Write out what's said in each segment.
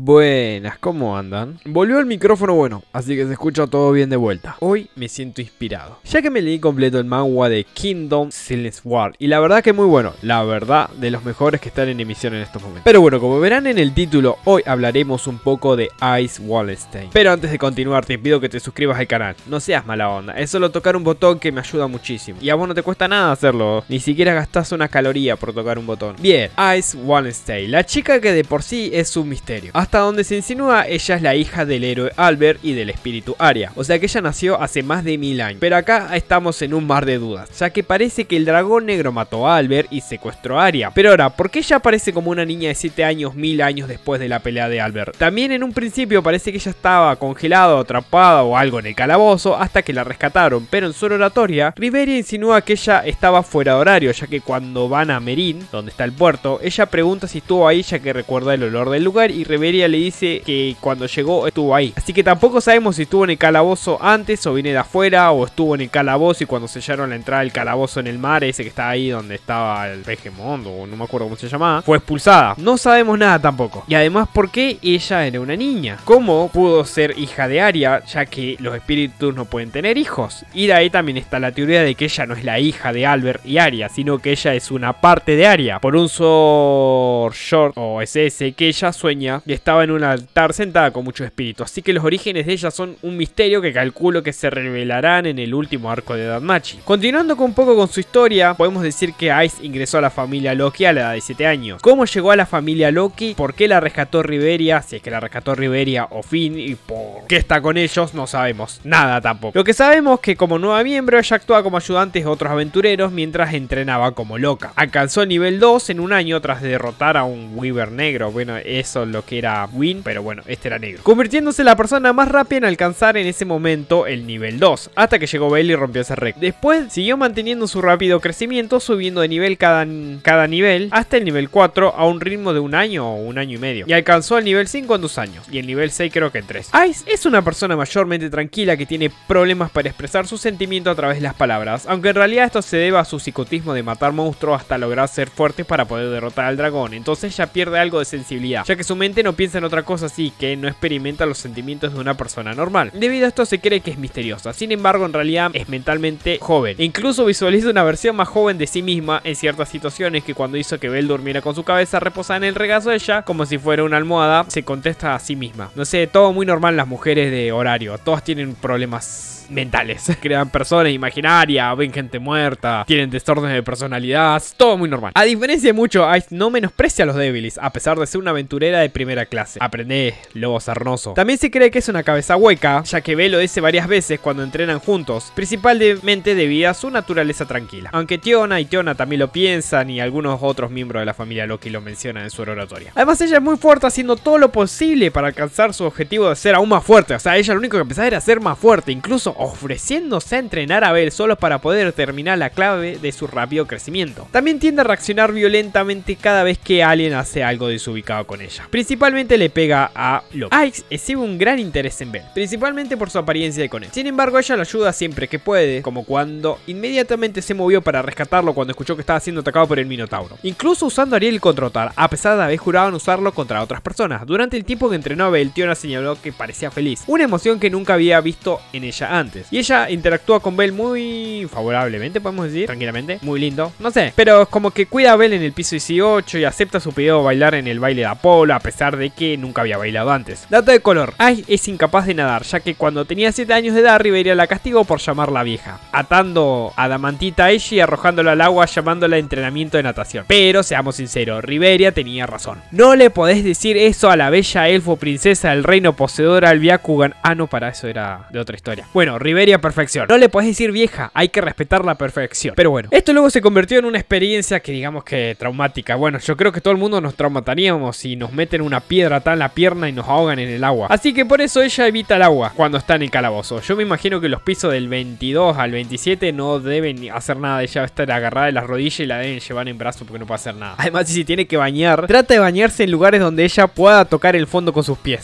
Buenas, ¿cómo andan? Volvió el micrófono bueno, así que se escucha todo bien de vuelta. Hoy me siento inspirado, ya que me leí completo el manga de Kingdom Silence War, y la verdad que muy bueno, la verdad de los mejores que están en emisión en estos momentos. Pero bueno, como verán en el título, hoy hablaremos un poco de Ice Wallenstein. Pero antes de continuar te pido que te suscribas al canal, no seas mala onda, es solo tocar un botón que me ayuda muchísimo. Y a vos no te cuesta nada hacerlo, ni siquiera gastás una caloría por tocar un botón. Bien, Ice Wallenstein, la chica que de por sí es un misterio. Hasta donde se insinúa, ella es la hija del héroe Albert y del espíritu Arya, o sea que ella nació hace más de 1000 años. Pero acá estamos en un mar de dudas, ya que parece que el dragón negro mató a Albert y secuestró a Arya. Pero ahora, ¿por qué ella aparece como una niña de 7 años 1000 años después de la pelea de Albert? También en un principio parece que ella estaba congelada o atrapada o algo en el calabozo hasta que la rescataron, pero en su oratoria, Riveria insinúa que ella estaba fuera de horario, ya que cuando van a Meereen, donde está el puerto, ella pregunta si estuvo ahí ya que recuerda el olor del lugar y Riveria le dice que cuando llegó estuvo ahí. Así que tampoco sabemos si estuvo en el calabozo antes o viene de afuera o estuvo en el calabozo y cuando sellaron la entrada del calabozo en el mar, ese que está ahí donde estaba el Vegemond o no me acuerdo cómo se llamaba, fue expulsada. No sabemos nada tampoco. Y además, ¿por qué ella era una niña? ¿Cómo pudo ser hija de Arya, ya que los espíritus no pueden tener hijos? Y de ahí también está la teoría de que ella no es la hija de Albert y Arya, sino que ella es una parte de Arya. Por un Sword Short o SS que ella sueña y estaba en un altar sentada con muchos espíritus. Así que los orígenes de ella son un misterio que calculo que se revelarán en el último arco de Danmachi. Continuando un poco con su historia, podemos decir que Ice ingresó a la familia Loki a la edad de 7 años. ¿Cómo llegó a la familia Loki? ¿Por qué la rescató Riveria? Si es que la rescató Riveria o Finn, y por qué está con ellos, no sabemos nada tampoco. Lo que sabemos es que como nueva miembro ella actuaba como ayudante de otros aventureros mientras entrenaba como loca. Alcanzó el nivel 2 en un año tras derrotar a un Weaver negro. Bueno, eso es lo que era Win, pero bueno, este era negro. Convirtiéndose en la persona más rápida en alcanzar en ese momento el nivel 2, hasta que llegó Bale y rompió ese récord. Después siguió manteniendo su rápido crecimiento, subiendo de nivel cada nivel hasta el nivel 4 a un ritmo de un año o un año y medio. Y alcanzó el nivel 5 en 2 años, y el nivel 6 creo que en 3. Ice es una persona mayormente tranquila que tiene problemas para expresar sus sentimientos a través de las palabras, aunque en realidad esto se debe a su psicotismo de matar monstruos hasta lograr ser fuerte para poder derrotar al dragón. Entonces ella pierde algo de sensibilidad, ya que su mente no piensa en otra cosa así, que no experimenta los sentimientos de una persona normal. Debido a esto se cree que es misteriosa, sin embargo en realidad es mentalmente joven. E incluso visualiza una versión más joven de sí misma en ciertas situaciones, que cuando hizo que Belle durmiera con su cabeza reposada en el regazo de ella, como si fuera una almohada, se contesta a sí misma. No sé, todo muy normal las mujeres de horario, todas tienen problemas mentales, crean personas imaginarias, ven gente muerta, tienen desórdenes de personalidad, todo muy normal. A diferencia de mucho, Ice no menosprecia a los débiles, a pesar de ser una aventurera de primera clase. Aprende, lobo sarnoso. También se cree que es una cabeza hueca, ya que Belle lo dice varias veces cuando entrenan juntos, principalmente debido a su naturaleza tranquila. Aunque Tiona y Tiona también lo piensan y algunos otros miembros de la familia Loki lo mencionan en su oratoria. Además ella es muy fuerte, haciendo todo lo posible para alcanzar su objetivo de ser aún más fuerte. O sea, ella lo único que pensaba era ser más fuerte, incluso ofreciéndose a entrenar a Belle solo para poder determinar la clave de su rápido crecimiento. También tiende a reaccionar violentamente cada vez que alguien hace algo desubicado con ella. Principalmente le pega a Loki. Ice exhibe un gran interés en Belle, principalmente por su apariencia de conejo. Sin embargo, ella lo ayuda siempre que puede, como cuando inmediatamente se movió para rescatarlo cuando escuchó que estaba siendo atacado por el Minotauro. Incluso usando a Ariel contra Otar, a pesar de haber jurado en usarlo contra otras personas. Durante el tiempo que entrenó a Belle, Tiona señaló que parecía feliz, una emoción que nunca había visto en ella antes. Y ella interactúa con Belle muy favorablemente, podemos decir, tranquilamente, muy lindo, no sé, pero como que cuida a Belle en el piso 18 y acepta su pedido de bailar en el baile de Apolo, a pesar de que nunca había bailado antes. Dato de color: Ice es incapaz de nadar, ya que cuando tenía 7 años de edad, Riveria la castigó por llamarla vieja, atando a Adamantita a ella y arrojándola al agua, llamándola entrenamiento de natación. Pero seamos sinceros, Riveria tenía razón. No le podés decir eso a la bella elfo princesa del reino poseedora al Byakugan. Ah, no, para eso era de otra historia. Bueno, Riveria perfección. No le podés decir vieja, hay que respetar la perfección. Pero bueno, esto luego se convirtió en una experiencia que digamos que traumática. Bueno, yo creo que todo el mundo nos traumataríamos si nos meten una piedra tan en la pierna y nos ahogan en el agua. Así que por eso ella evita el agua cuando está en el calabozo. Yo me imagino que los pisos del 22 al 27 no deben hacer nada. Ella va a estar agarrada de las rodillas y la deben llevar en brazos porque no puede hacer nada. Además, si tiene que bañar, trata de bañarse en lugares donde ella pueda tocar el fondo con sus pies.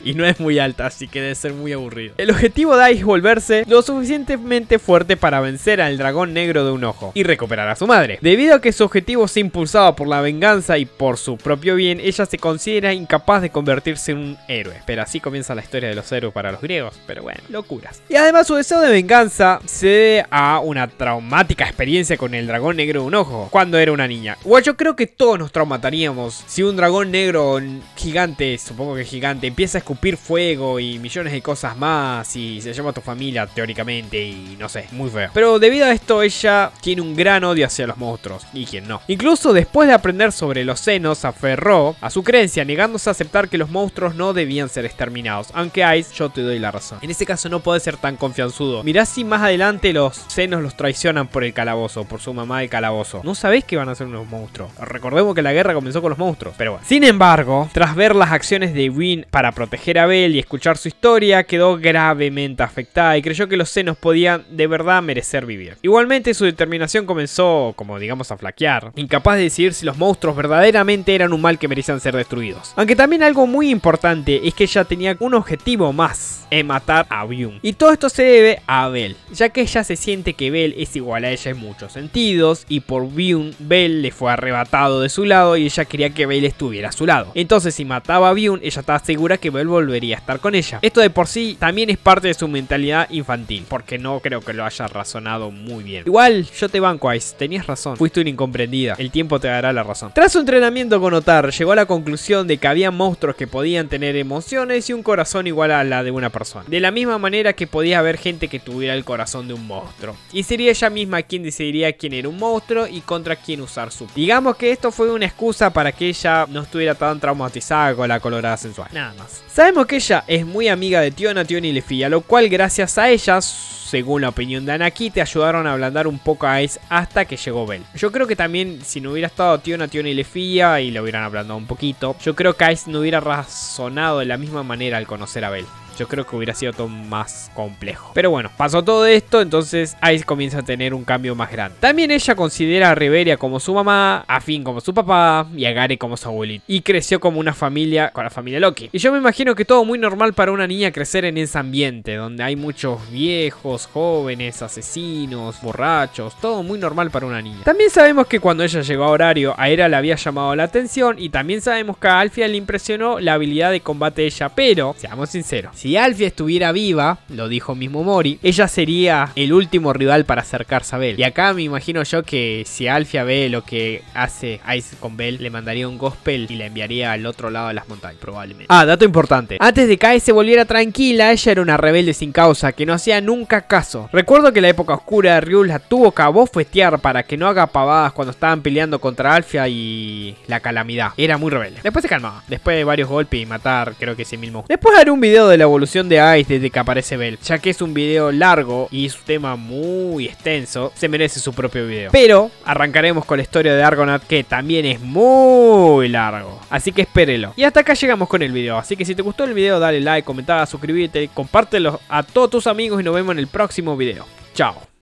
y no es muy alta, así que debe ser muy aburrido. El objetivo de Ice es volverse lo suficientemente fuerte para vencer al dragón negro de un ojo y recuperar a su madre. Debido a que su objetivo se impulsaba por la venganza y por su propio bien, ella se considera incapaz de convertirse en un héroe. Pero así comienza la historia de los héroes para los griegos, pero bueno, locuras. Y además su deseo de venganza se debe a una traumática experiencia con el dragón negro de un ojo cuando era una niña. Igual yo creo que todos nos traumataríamos si un dragón negro gigante, supongo que gigante, empieza a escupir fuego y millones de cosas más y se llama a tu familia teóricamente y no sé, muy feo. Pero debido a esto ella tiene un gran odio hacia los monstruos, y quien no. Incluso después de aprender sobre los senos, se aferró a su creencia, negándose a aceptar que los monstruos no debían ser exterminados. Aunque Ice, yo te doy la razón. En este caso no puedes ser tan confianzudo. Mirá si más adelante los senos los traicionan por el calabozo, por su mamá del calabozo. No sabés que van a ser unos monstruos. Recordemos que la guerra comenzó con los monstruos, pero bueno. Sin embargo, tras ver las acciones de Wynne para proteger a Belle y escuchar su historia, quedó gravemente afectada y creyó que los senos podían de verdad merecer vivir. Igualmente su determinación comenzó, como digamos, a flaquear, incapaz de decidir si los monstruos verdaderamente eran un mal que merecían ser destruidos. Aunque también algo muy importante es que ella tenía un objetivo más, en matar a Wynne. Y todo esto se debe a Belle, ya que ella se siente que Belle es igual a ella en muchos sentidos, y por Wynne, Belle le fue arrebatado de su lado y ella quería que Belle estuviera a su lado. Entonces si mataba a Wynne, ella estaba segura que Belle volvería a estar con ella. Esto de por sí también es parte de su mentalidad infantil, porque no creo que lo haya razonado muy bien. Igual, yo te banco, Ice, tenías razón, fuiste una incomprendida, el tiempo te dará la razón. Tras su entrenamiento con Otar, llegó a la conclusión de que había monstruos que podían tener emociones y un corazón igual a la de una persona. De la misma manera que podía haber gente que tuviera el corazón de un monstruo. Y sería ella misma quien decidiría quién era un monstruo y contra quién usar su... Digamos que esto fue una excusa para que ella no estuviera tan traumatizada con la colorada sensual. Nada más. Sabemos que ella es muy amiga de Tiona, Tion y Lefia, lo cual gracias a ellas, según la opinión de Anaki, te ayudaron a ablandar un poco a Ice hasta que llegó Belle. Yo creo que también si no hubiera estado Tiona, Tion y Lefia y lo hubieran ablandado un poquito, yo creo que Ice no hubiera razonado de la misma manera al conocer a Belle. Yo creo que hubiera sido todo más complejo. Pero bueno, pasó todo esto, entonces Ice comienza a tener un cambio más grande. También ella considera a Reveria como su mamá, a Finn como su papá y a Gary como su abuelito. Y creció como una familia, con la familia Loki. Y yo me imagino que todo muy normal para una niña crecer en ese ambiente, donde hay muchos viejos, jóvenes, asesinos, borrachos, todo muy normal para una niña. También sabemos que cuando ella llegó a Horario, a Hera le había llamado la atención y también sabemos que a Alfia le impresionó la habilidad de combate de ella, pero, seamos sinceros, si Alfia estuviera viva, lo dijo mismo Mori, ella sería el último rival para acercarse a Belle. Y acá me imagino yo que si Alfia ve lo que hace Ice con Belle, le mandaría un gospel y la enviaría al otro lado de las montañas, probablemente. Ah, dato importante. Antes de que Ice se volviera tranquila, ella era una rebelde sin causa, que no hacía nunca caso. Recuerdo que la época oscura de Ryul la tuvo que abofetear para que no haga pavadas cuando estaban peleando contra Alfia y la calamidad. Era muy rebelde. Después se calmaba. Después de varios golpes y matar, creo que 100.000 monstruos. Después haré un video de la evolución de Ice desde que aparece Belle, ya que es un video largo y es un tema muy extenso, se merece su propio video. Pero arrancaremos con la historia de Argonath, que también es muy largo, así que espérelo. Y hasta acá llegamos con el video, así que si te gustó el video dale like, comenta, suscríbete, compártelo a todos tus amigos y nos vemos en el próximo video. Chao.